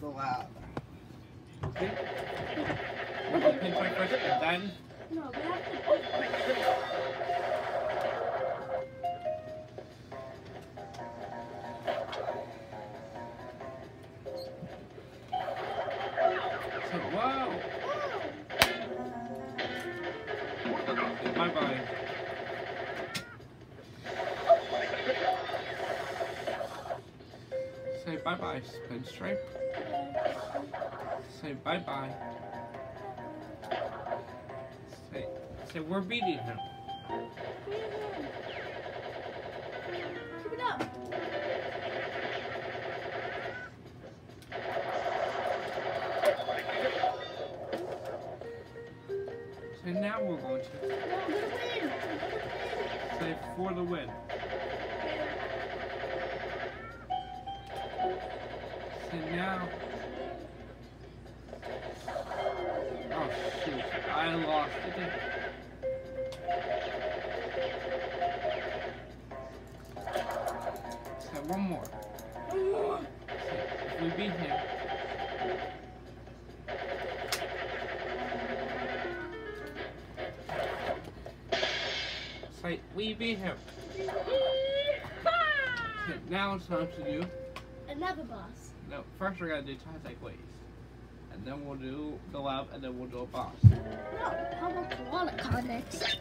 the lab. Okay. We'll do pinpoint first and then. No, we have to. So, wow. Okay, bye-bye. Say bye-bye, Pinstripe. Say bye-bye. Say we're beating him. Keep it up. Say now we're going to. No, we're gonna win. Say for the win. Say now. Oh shoot, I lost it. Say one more. Say, if we beat him. Say, we beat him. Okay, now it's time to do. Another boss. No, first we're gonna do Tazak ways. And then we'll do the lab and then we'll do a boss. No, how about the water comics?